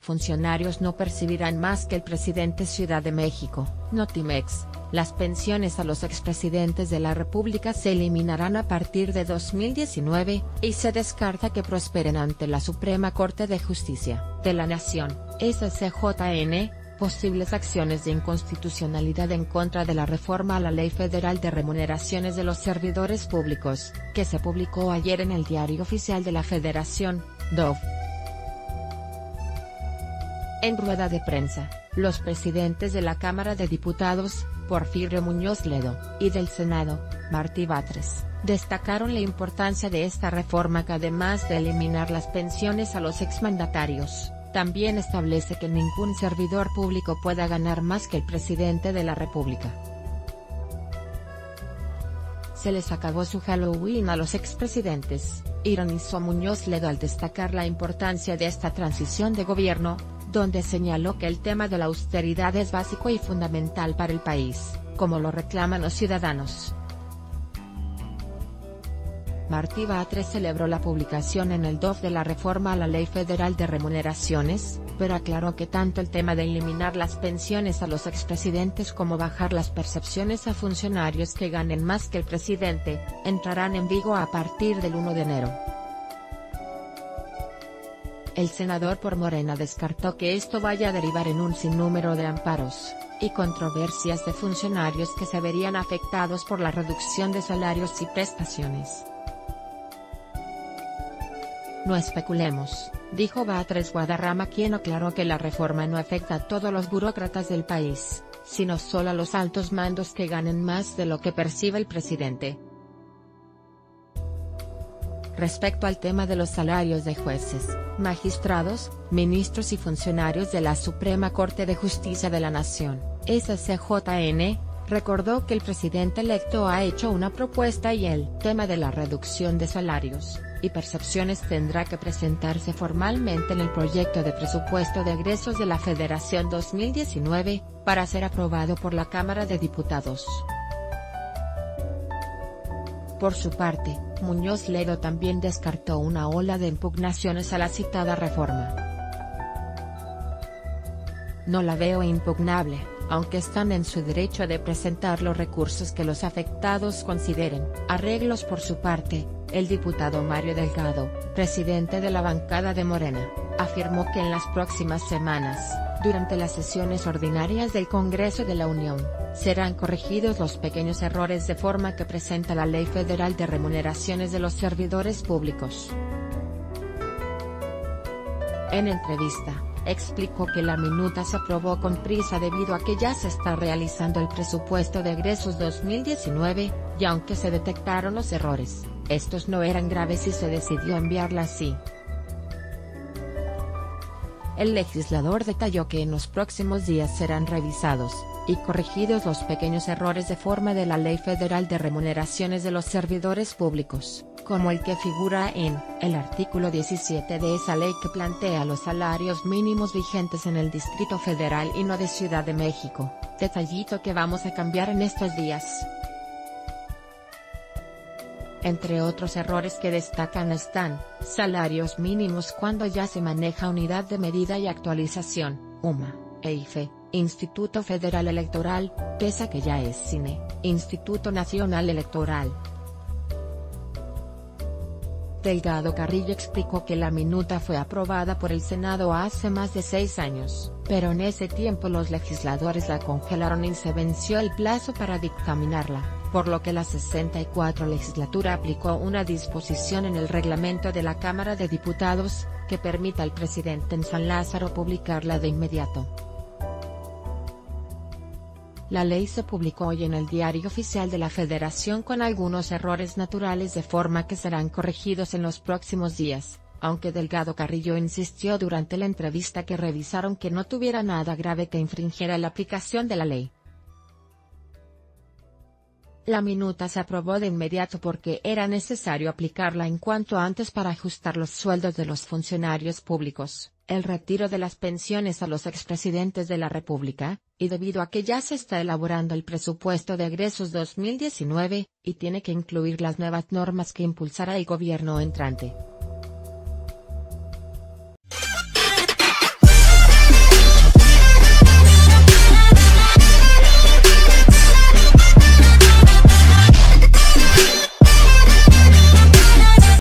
Funcionarios no percibirán más que el presidente. Ciudad de México, Notimex. Las pensiones a los expresidentes de la República se eliminarán a partir de 2019, y se descarta que prosperen ante la Suprema Corte de Justicia de la Nación, SCJN, posibles acciones de inconstitucionalidad en contra de la reforma a la Ley Federal de Remuneraciones de los Servidores Públicos, que se publicó ayer en el Diario Oficial de la Federación, DOF. En rueda de prensa, los presidentes de la Cámara de Diputados, Porfirio Muñoz Ledo, y del Senado, Martí Batres, destacaron la importancia de esta reforma que, además de eliminar las pensiones a los exmandatarios, también establece que ningún servidor público pueda ganar más que el presidente de la República. Se les acabó su Halloween a los expresidentes, ironizó Muñoz Ledo al destacar la importancia de esta transición de gobierno, donde señaló que el tema de la austeridad es básico y fundamental para el país, como lo reclaman los ciudadanos. Martí Batres celebró la publicación en el DOF de la reforma a la Ley Federal de Remuneraciones, pero aclaró que tanto el tema de eliminar las pensiones a los expresidentes como bajar las percepciones a funcionarios que ganen más que el presidente, entrarán en vigor a partir del 1 de enero. El senador por Morena descartó que esto vaya a derivar en un sinnúmero de amparos y controversias de funcionarios que se verían afectados por la reducción de salarios y prestaciones. No especulemos, dijo Batres Guadarrama, quien aclaró que la reforma no afecta a todos los burócratas del país, sino solo a los altos mandos que ganen más de lo que percibe el presidente. Respecto al tema de los salarios de jueces, magistrados, ministros y funcionarios de la Suprema Corte de Justicia de la Nación, SCJN, recordó que el presidente electo ha hecho una propuesta y el tema de la reducción de salarios y percepciones tendrá que presentarse formalmente en el proyecto de presupuesto de egresos de la Federación 2019, para ser aprobado por la Cámara de Diputados. Por su parte, Muñoz Ledo también descartó una ola de impugnaciones a la citada reforma. No la veo impugnable, aunque están en su derecho de presentar los recursos que los afectados consideren. Arreglos. Por su parte, el diputado Mario Delgado, presidente de la bancada de Morena, afirmó que en las próximas semanas, durante las sesiones ordinarias del Congreso de la Unión, serán corregidos los pequeños errores de forma que presenta la Ley Federal de Remuneraciones de los Servidores Públicos. En entrevista, explicó que la minuta se aprobó con prisa debido a que ya se está realizando el presupuesto de egresos 2019, y aunque se detectaron los errores, estos no eran graves y se decidió enviarla así. El legislador detalló que en los próximos días serán revisados y corregidos los pequeños errores de forma de la Ley Federal de Remuneraciones de los Servidores Públicos, como el que figura en el artículo 17 de esa ley que plantea los salarios mínimos vigentes en el Distrito Federal y no de Ciudad de México, detallito que vamos a cambiar en estos días. Entre otros errores que destacan están, salarios mínimos cuando ya se maneja unidad de medida y actualización, UMA, EIFE, Instituto Federal Electoral, pese que ya es CINE, Instituto Nacional Electoral. Delgado Carrillo explicó que la minuta fue aprobada por el Senado hace más de 6 años, pero en ese tiempo los legisladores la congelaron y se venció el plazo para dictaminarla, por lo que la 64 legislatura aplicó una disposición en el reglamento de la Cámara de Diputados, que permita al presidente en San Lázaro publicarla de inmediato. La ley se publicó hoy en el Diario Oficial de la Federación con algunos errores naturales de forma que serán corregidos en los próximos días, aunque Delgado Carrillo insistió durante la entrevista que revisaron que no tuviera nada grave que infringiera la aplicación de la ley. La minuta se aprobó de inmediato porque era necesario aplicarla en cuanto antes para ajustar los sueldos de los funcionarios públicos, el retiro de las pensiones a los expresidentes de la República, y debido a que ya se está elaborando el presupuesto de egresos 2019, y tiene que incluir las nuevas normas que impulsará el gobierno entrante.